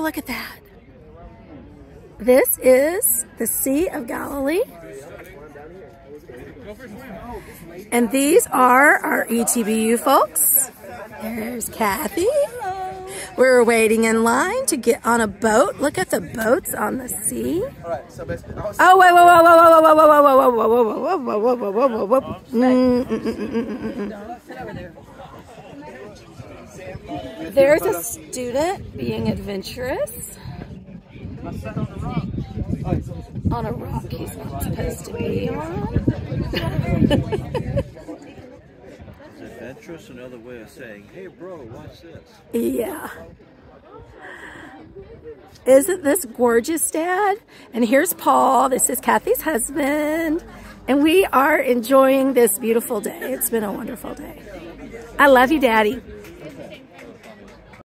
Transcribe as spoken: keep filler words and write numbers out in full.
look at that. This is the Sea of Galilee. And these are our E T B U folks. There's Kathy. We're waiting in line to get on a boat. Look at the boats on the sea. Oh, wait, whoa, whoa, whoa, whoa, whoa, whoa, whoa, whoa, whoa, whoa, whoa, whoa, whoa, whoa, whoa, whoa. Mm, mm, mm, mm, mm, mm. There's a student being adventurous. On a rock he's not supposed to be on. Adventurous, another way of saying, hey bro, watch this. Yeah. Isn't this gorgeous, Dad? And here's Paul. This is Kathy's husband. And we are enjoying this beautiful day. It's been a wonderful day. I love you, Daddy.